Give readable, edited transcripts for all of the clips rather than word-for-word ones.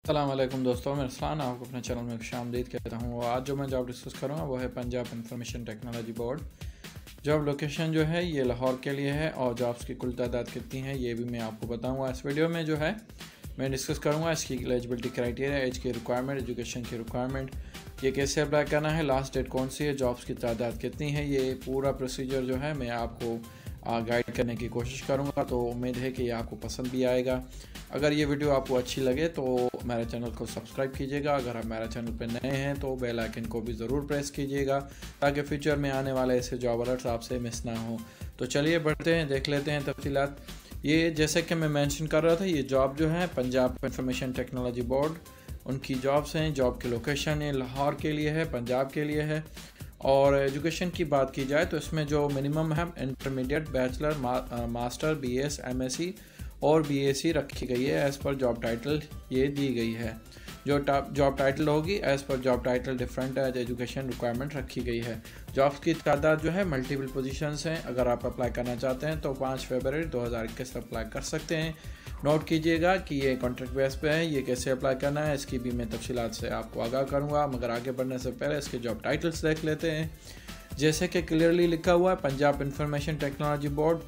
अस्सलाम वालेकुम दोस्तों, मैं रसलान आपको अपने चैनल में खुशामदीद कहता हूँ। आज जो मैं जॉब डिस्कस करूँगा वो है Punjab information technology board. Job location जो है ये लाहौर के लिए है और जॉब्स की कुल तादाद कितनी है ये भी मैं आपको बताऊँगा। इस वीडियो में जो है मैं डिस्कस करूँगा इसकी एलिजिबिलिटी क्राइटेरिया, एज की रिक्वायरमेंट, एजुकेशन की रिक्वायरमेंट, ये कैसे अप्लाई करना है, लास्ट डेट कौन सी है, जॉब्स की तादाद कितनी है, ये पूरा प्रोसीजर जो है मैं आपको गाइड करने की कोशिश करूँगा। तो उम्मीद है कि ये आपको पसंद भी आएगा। अगर ये वीडियो आपको अच्छी लगे तो मेरे चैनल को सब्सक्राइब कीजिएगा। अगर आप मेरे चैनल पर नए हैं तो बेल आइकन को भी ज़रूर प्रेस कीजिएगा ताकि फ्यूचर में आने वाले ऐसे जॉब अलर्ट्स आपसे मिस ना हो। तो चलिए बढ़ते हैं, देख लेते हैं तफसीलात। ये जैसे कि मैं मेंशन कर रहा था, ये जॉब जो है पंजाब इंफॉर्मेशन टेक्नोलॉजी बोर्ड उनकी जॉब्स हैं। जॉब की लोकेशन है लाहौर के लिए है, पंजाब के लिए है। और एजुकेशन की बात की जाए तो इसमें जो मिनिमम है intermediate, bachelor, master, BS, MSc और बीएससी रखी गई है। एज़ पर जॉब टाइटल ये दी गई है। जो जॉब टाइटल होगी as per job title different education requirement रखी गई है। जॉब्स की तादाद जो है मल्टीपल पोजीशंस हैं। अगर आप अप्लाई करना चाहते हैं तो 5 फरवरी 2021 तक अप्लाई कर सकते हैं। नोट कीजिएगा कि ये कॉन्ट्रैक्ट बेस पे है। ये कैसे अप्लाई करना है इसकी भी मैं तफसीलात से आपको आगाह करूँगा, मगर आगे बढ़ने से पहले इसके जॉब टाइटल्स देख लेते हैं। जैसे कि क्लियरली लिखा हुआ है, Punjab information technology board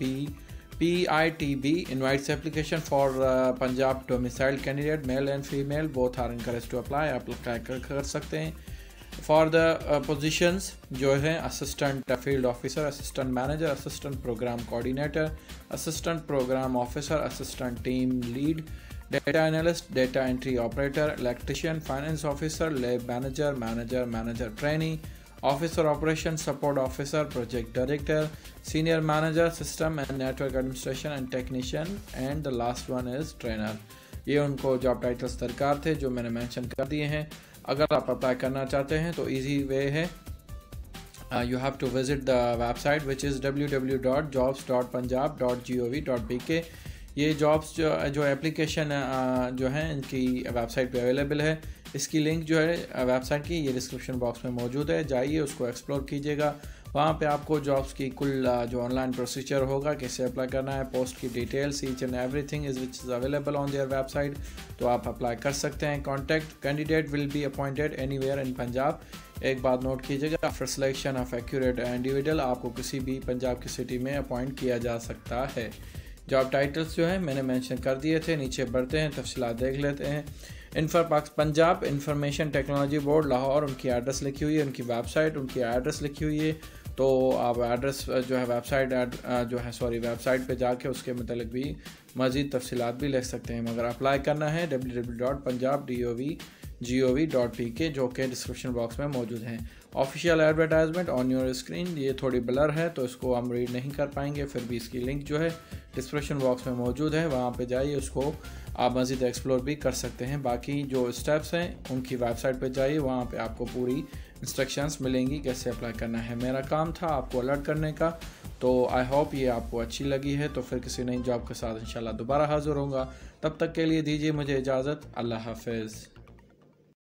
PITB invites application for Punjab domiciled candidate, male and female both are encouraged to apply। आप अप्लाई कर सकते हैं। For the positions जो है assistant field officer, assistant manager, assistant programme coordinator, assistant programme officer, assistant team lead, data analyst, data entry operator, electrician, finance officer, lab manager, manager trainee, officer operation support officer, project director, senior manager, system and network administration and technician, and the last one is trainer. ये उनको job titles दरकार थे जो मैंने mention कर दिए हैं। अगर आप अप्लाई करना चाहते हैं तो इजी वे है, you have to visit the website which is www.jobs.punjab.gov.pk। ये जॉब्स जो एप्लीकेशन जो है इनकी वेबसाइट पे अवेलेबल है। इसकी लिंक जो है वेबसाइट की ये डिस्क्रिप्शन बॉक्स में मौजूद है, जाइए उसको एक्सप्लोर कीजिएगा। वहाँ पे आपको जॉब्स की कुल जो ऑनलाइन प्रोसीजर होगा, कैसे अप्लाई करना है, पोस्ट की details, each and everything is which is available on their website. तो आप अप्लाई कर सकते हैं। Contact candidate will be appointed anywhere in Punjab. एक बात नोट कीजिएगा, after selection of accurate individual आपको किसी भी पंजाब की सिटी में अपॉइंट किया जा सकता है। जॉब टाइटल्स जो है मैंने मेंशन कर दिए थे। नीचे बढ़ते हैं, तफसीलात देख लेते हैं। Punjab information technology board Lahore, उनकी एड्रेस लिखी हुई है, उनकी वेबसाइट, उनकी एड्रेस लिखी हुई है। तो आप एड्रेस जो है वेबसाइट पे जाके उसके मतलब भी मज़ीद तफसीलात भी लिख सकते हैं। मगर अप्लाई करना है www.punjab.gov.pk जो कि डिस्क्रिप्शन बॉक्स में मौजूद हैं। Official advertisement on your screen, ये थोड़ी ब्लर है तो इसको हम रीड नहीं कर पाएंगे, फिर भी इसकी लिंक जो है डिस्क्रिप्शन बॉक्स में मौजूद है, वहाँ पे जाइए, उसको आप मज़ीद एक्सप्लोर भी कर सकते हैं। बाकी जो स्टेप्स हैं उनकी वेबसाइट पे जाइए, वहाँ पे आपको पूरी इंस्ट्रक्शंस मिलेंगी कैसे अप्लाई करना है। मेरा काम था आपको अलर्ट करने का। तो आई होप ये आपको अच्छी लगी है। तो फिर किसी नई जॉब के साथ इंशाल्लाह दोबारा हाज़िर होऊंगा। तब तक के लिए दीजिए मुझे इजाज़त। अल्लाह हाफ़िज़।